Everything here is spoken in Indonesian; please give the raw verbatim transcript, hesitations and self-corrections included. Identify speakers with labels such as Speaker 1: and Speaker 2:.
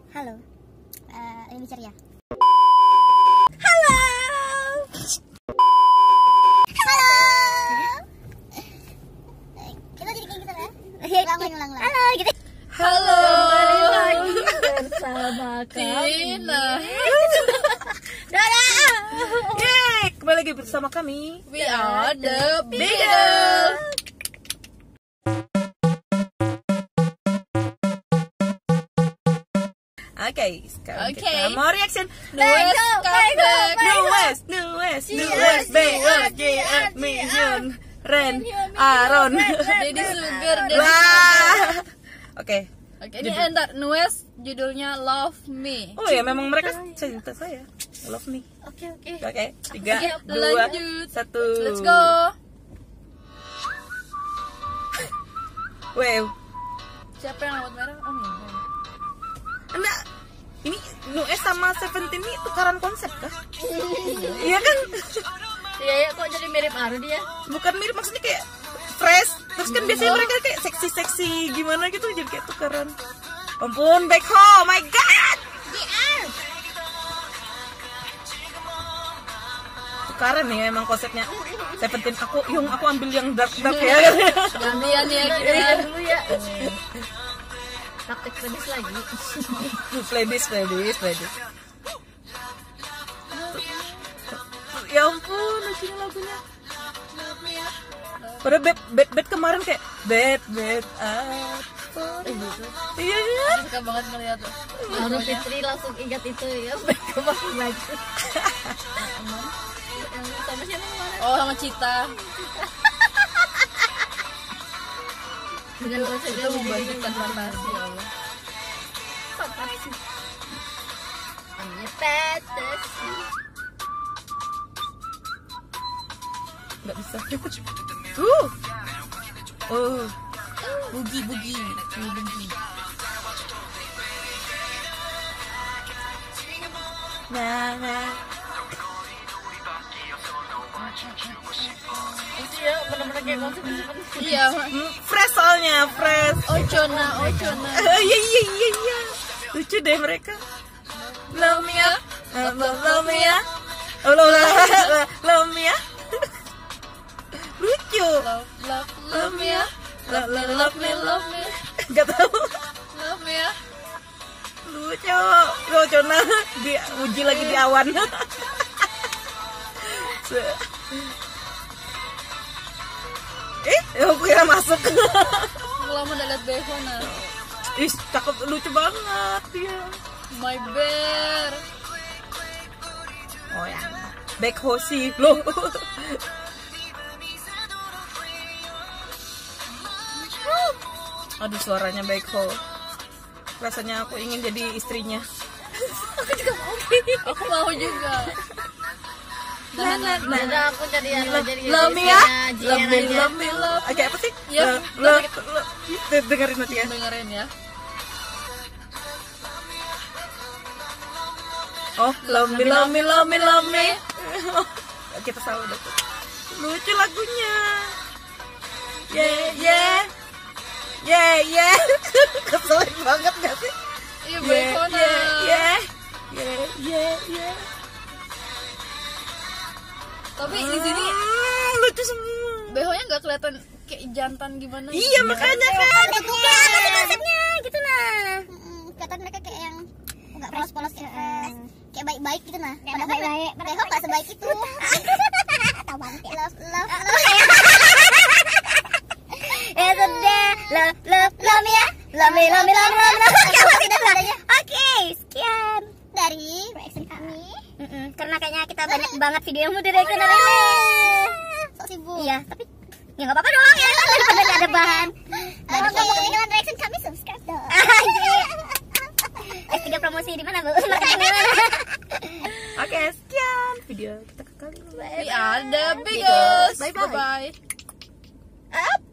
Speaker 1: Halo. Uh, ini ceria. Halo. Halo. Kita jadi kayak gitu lah. Ulang, ulang, ulang. Halo, gitu.
Speaker 2: Halo.
Speaker 1: Kembali lagi bersama
Speaker 2: Tina.
Speaker 1: Dadah.
Speaker 2: Yeay, kembali lagi bersama kami.
Speaker 3: We are the
Speaker 2: Beagle. Oke, okay, sekarang
Speaker 3: Okay.
Speaker 2: kita mau reaction.
Speaker 3: Nues comeback.
Speaker 2: Nues, Nues, Nues, B, E, G, F, Mission, Ren, Aaron,
Speaker 3: Daddy Sugar, Daddy
Speaker 2: Wah.
Speaker 3: Sugar.
Speaker 2: Oke.
Speaker 3: Oke, ini entar Nues judulnya Love Me.
Speaker 2: Oh ya, memang mereka cinta saya. Love me.
Speaker 1: Oke, oke.
Speaker 2: Oke, tiga,
Speaker 3: Oke,
Speaker 2: dua,
Speaker 3: lanjut.
Speaker 2: satu.
Speaker 3: Let's go.
Speaker 2: Wow.
Speaker 3: Siapa yang rambut merah? Oh, ini.
Speaker 2: Anda, ini Nues sama Seventeen ini tukaran konsep kah? Iya kan?
Speaker 3: Iya, ya, kok jadi mirip Aru dia?
Speaker 2: Bukan mirip, maksudnya kayak fresh. Terus kan biasanya mereka kayak seksi-seksi gimana gitu, jadi kayak tukaran. Ampun, back home, my god! Tukaran nih emang konsepnya. Seventeen aku, yung aku ambil yang dark dark ya.
Speaker 3: Gantian ya kita dulu ya.
Speaker 1: Praktek pedis lagi.
Speaker 2: Play this, play this, play this. Ya ampun, lucunya lagunya. Pada bed, bed, bed kemarin kayak bed, bed, ah,
Speaker 3: Eh, gitu.
Speaker 2: iya kan?
Speaker 3: Suka banget ngeliat tuh.
Speaker 1: Lalu Fitri langsung ingat itu ya. Kembali lagi.
Speaker 3: Yang sama siapa kemarin? Oh, sama Cita.
Speaker 1: Dengan konsep
Speaker 3: Itu membangkitkan fantasi ya Allah.
Speaker 1: fantasi. Hanya fantasi.
Speaker 2: Nggak bisa. Uh, oh, bugi bugi, bugi. Nah, nah.
Speaker 1: Itu ya benar-benar kayak konsep seperti
Speaker 3: Iya.
Speaker 2: Hmm, fresh soalnya, fresh.
Speaker 3: Ochona, Ochona.
Speaker 2: Iya iya iya iya. Lucu deh mereka. Love me ya, love, love, love me ya, oh, love, love, love me ya. Lucu.
Speaker 3: Love, love, love me ya.
Speaker 2: Love, love, love me,
Speaker 3: Love me.
Speaker 2: Gak tahu.
Speaker 3: Love me ya.
Speaker 2: Lucu. Lucu nah, di uji lagi di awan. Eh, aku kira masuk.
Speaker 3: Lama udah liat Beho nah.
Speaker 2: Ih, cakep, lucu banget dia.
Speaker 3: My bear.
Speaker 2: Oh ya, Back Hoshi loh. Aduh, suaranya Back Ho. Rasanya aku ingin jadi istrinya.
Speaker 1: aku juga mau.
Speaker 3: Aku mau juga.
Speaker 2: Nah, nah, nah.
Speaker 1: Udah aku jadi yang jadi
Speaker 2: Love me ya,
Speaker 1: Jian
Speaker 2: love me,
Speaker 1: aja.
Speaker 2: love me, love. Oke, apa sih?
Speaker 3: Ya,
Speaker 2: Love, love, love. Dengerin nanti ya.
Speaker 3: Dengerin ya.
Speaker 2: Oh, love me, love me, love me, love me. Kita tahu deh. Lucu lagunya. Yeah, yeah. Yeah, yeah. Keselin banget gak sih?
Speaker 3: Iya,
Speaker 2: Yeah,
Speaker 3: Beho nah.
Speaker 2: yeah, yeah. Yeah, yeah, yeah.
Speaker 3: Tapi di sini
Speaker 2: Hmm, lucu semua.
Speaker 3: Beho-nya nggak kelihatan kayak jantan gimana.
Speaker 2: Iya, makanya kan.
Speaker 1: Bukan, tapi konsepnya gitu nah. Kelihatan mereka kayak yang nggak polos-polos kayak fresh. Kayak baik-baik gitu nah. Padahal baik-baik. Padahal nggak sebaik itu. Tahu banget ya. Love, love, love. Ya sudah, love, love, love me ya. Love me, love me, love me, love me. Oke, sekian dari reaction kami. Karena kayaknya kita banyak banget video yang udah reaction hari ini. Sok sibuk. Iya, tapi ya nggak apa-apa dong ya. Daripada nggak ada bahan. Kalau nggak mau ketinggalan reaction kami, subscribe dong. S tiga promosi di mana, Bu? Marketing di mana?
Speaker 2: Oke, sekian video kita kali ini.
Speaker 3: We are the Beagles.
Speaker 2: Bye-bye.
Speaker 3: Bye-bye.
Speaker 1: Up.